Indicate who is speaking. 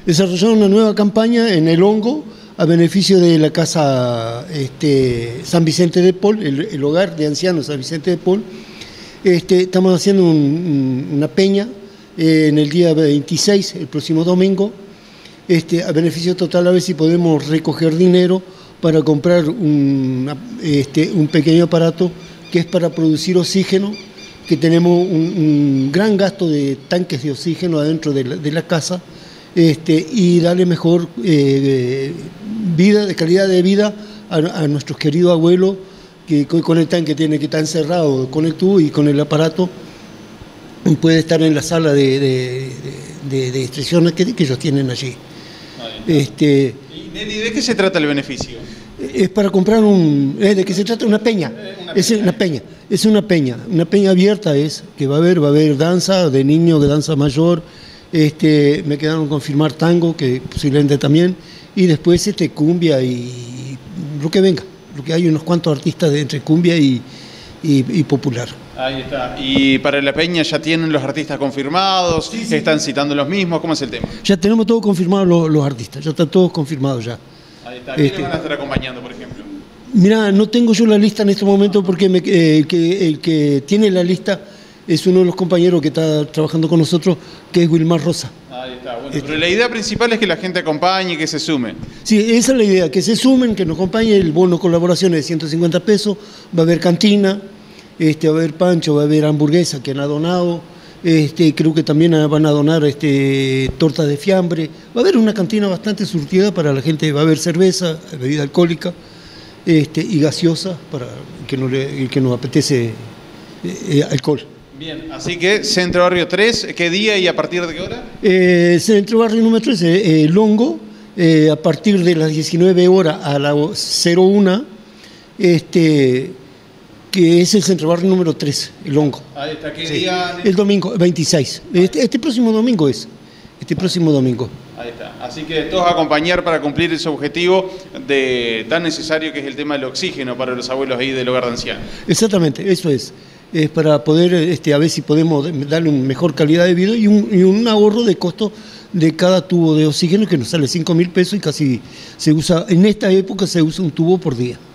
Speaker 1: desarrollaron una nueva campaña en El Hongo a beneficio de la casa San Vicente de Paul, el hogar de ancianos San Vicente de Paul. Estamos haciendo una peña en el día 26, el próximo domingo, a beneficio total, a ver si podemos recoger dinero para comprar un pequeño aparato que es para producir oxígeno, que tenemos un gran gasto de tanques de oxígeno adentro de la casa, y darle mejor calidad de vida a nuestros queridos abuelos, que con el tanque tiene que estar encerrado con el tubo, y con el aparato puede estar en la sala de extracciones que ellos tienen allí.
Speaker 2: ¿Y de qué se trata el beneficio?
Speaker 1: Es para comprar ¿de qué se trata? Una peña. Es una peña abierta, que va a haber danza de niños, de danza mayor, me quedaron confirmar tango, que posiblemente también, y después cumbia y lo que venga, porque hay unos cuantos artistas entre cumbia y popular.
Speaker 2: Ahí está. ¿Y para la peña ya tienen los artistas confirmados? Sí. ¿Están citando los mismos? ¿Cómo es el tema?
Speaker 1: Ya tenemos todos confirmados los artistas, ya están todos confirmados ya.
Speaker 2: Ahí está. ¿Quiénes van a estar acompañando, por ejemplo?
Speaker 1: Mira, no tengo yo la lista en este momento, porque el que tiene la lista es uno de los compañeros que está trabajando con nosotros, que es Wilmar Rosa.
Speaker 2: Ahí está. Bueno, pero la idea principal es que la gente acompañe y que se sume.
Speaker 1: Sí, esa es la idea, que se sumen, que nos acompañen. El bono colaboración es de 150 pesos, va a haber cantina, va a haber pancho, va a haber hamburguesa que han donado, creo que también van a donar tortas de fiambre, va a haber una cantina bastante surtida para la gente, va a haber cerveza, bebida alcohólica, y gaseosa para el que nos apetece alcohol.
Speaker 2: Bien, así que Centro Barrio 3, ¿qué día y a partir de qué hora?
Speaker 1: Centro Barrio número 3, El Hongo, a partir de las 19 horas a las 01, que es el Centro Barrio número 3, El Hongo.
Speaker 2: Ahí está, ¿qué día?
Speaker 1: El domingo, 26. Este próximo domingo es. Este próximo domingo.
Speaker 2: Ahí está. Así que todos a acompañar para cumplir ese objetivo tan necesario que es el tema del oxígeno para los abuelos ahí del hogar de ancianos.
Speaker 1: Exactamente, eso es. Es para poder, a ver si podemos darle una mejor calidad de vida y un ahorro de costo de cada tubo de oxígeno, que nos sale 5.000 pesos, y casi se usa, en esta época se usa un tubo por día.